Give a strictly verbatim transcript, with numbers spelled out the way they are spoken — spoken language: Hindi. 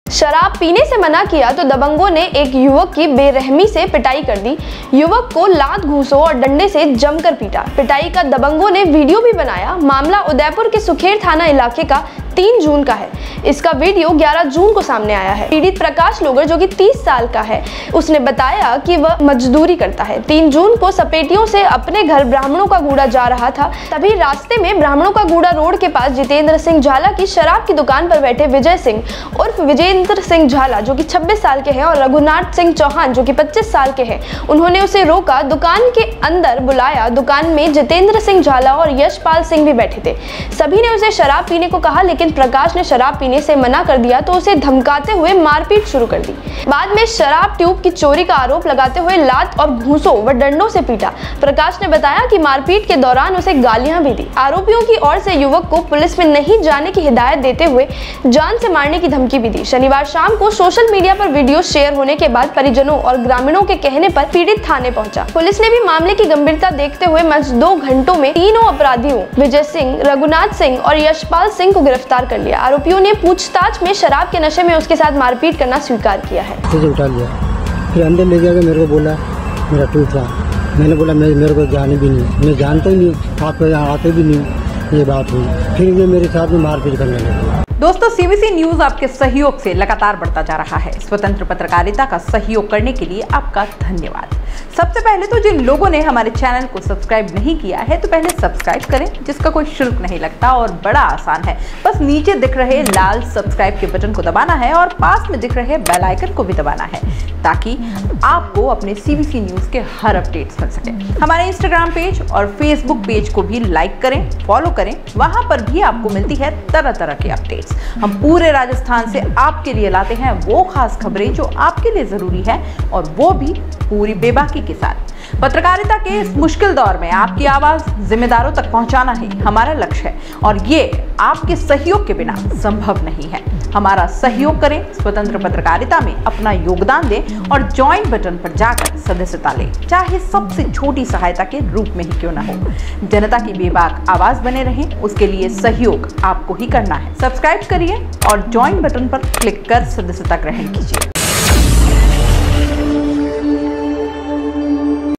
शराब पीने से मना किया तो दबंगों ने एक युवक की बेरहमी से पिटाई कर दी। युवक को लात घूंसों और डंडे से जमकर पीटा। पिटाई का दबंगों ने वीडियो भी बनाया। मामला उदयपुर के सुखेर थाना इलाके का तीन जून का है। इसका वीडियो ग्यारह जून को सामने आया है। पीड़ित प्रकाश लोगर जो कि तीस साल का है, उसने बताया कि वह मजदूरी करता है। तीन जून को सपेटियों से अपने घर ब्राह्मणों का गूड़ा जा रहा था। तभी रास्ते में ब्राह्मणों का गूड़ा रोड के पास जितेंद्र सिंह झाला की शराब की दुकान पर बैठे विजय सिंह उर्फ विजेंद्र सिंह झाला जो कि छब्बीस साल के हैं और रघुनाथ सिंह चौहान जो कि पच्चीस साल के हैं, उन्होंने उसे रोका। दुकान के अंदर बुलाया। दुकान में जितेंद्र सिंह झाला और यशपाल सिंह भी बैठे थे। सभी ने उसे शराब पीने को कहा, लेकिन प्रकाश ने शराब पीने से मना कर दिया तो उसे धमकाते हुए मारपीट शुरू कर दी। बाद में शराब ट्यूब की चोरी का आरोप लगाते हुए लात और घूंसों व डंडों से पीटा। प्रकाश ने बताया कि मारपीट के दौरान उसे गालियां भी दी। आरोपियों की ओर से युवक को पुलिस में नहीं जाने की हिदायत देते हुए जान से मारने की धमकी भी दी। शनिवार शाम को सोशल मीडिया पर वीडियो शेयर होने के बाद परिजनों और ग्रामीणों के कहने पर पीड़ित थाने पहुंचा। पुलिस ने भी मामले की गंभीरता देखते हुए महज दो घंटों में तीनों अपराधियों विजय सिंह, रघुनाथ सिंह और यशपाल सिंह को गिरफ्तार कर लिया। आरोपियों ने पूछताछ में शराब के नशे में उसके साथ मारपीट करना स्वीकार किया है। उठा लिया, फिर अंदर ले जाकर मेरे को बोला मेरा टूट रहा। मैंने बोला मैं मेरे को जाने भी नहीं, मैं जानता ही नहीं, आप यहाँ आते भी नहीं। ये बात हुई, फिर ये मेरे साथ में मारपीट करने लगे। दोस्तों, सीबीसी न्यूज आपके सहयोग से लगातार बढ़ता जा रहा है। स्वतंत्र पत्रकारिता का सहयोग करने के लिए आपका धन्यवाद। सबसे पहले तो जिन लोगों ने हमारे चैनल को सब्सक्राइब नहीं किया है तो पहले सब्सक्राइब करें, जिसका कोई शुल्क नहीं लगता और बड़ा आसान है। बस नीचे दिख रहे लाल सब्सक्राइब के बटन को दबाना है और पास में दिख रहे बेल आइकन को भी दबाना है, ताकि आपको अपने सीबीसी न्यूज के हर अपडेट्स मिल सके। हमारे इंस्टाग्राम पेज और फेसबुक पेज को भी लाइक करें, फॉलो करें। वहां पर भी आपको मिलती है तरह तरह की अपडेट्स। हम पूरे राजस्थान से आपके लिए लाते हैं वो खास खबरें जो आपके लिए जरूरी है, और वो भी पूरी बेबाकी के साथ। पत्रकारिता के इस मुश्किल दौर में आपकी आवाज जिम्मेदारों तक पहुंचाना ही हमारा लक्ष्य है, और ये आपके सहयोग के बिना संभव नहीं है। हमारा सहयोग करें, स्वतंत्र पत्रकारिता में अपना योगदान दें और ज्वाइन बटन पर जाकर सदस्यता लें, चाहे सबसे छोटी सहायता के रूप में ही क्यों ना हो। जनता की बेबाक आवाज बने रहें, उसके लिए सहयोग आपको ही करना है। सब्सक्राइब करिए और ज्वाइन बटन पर क्लिक कर सदस्यता ग्रहण कीजिए।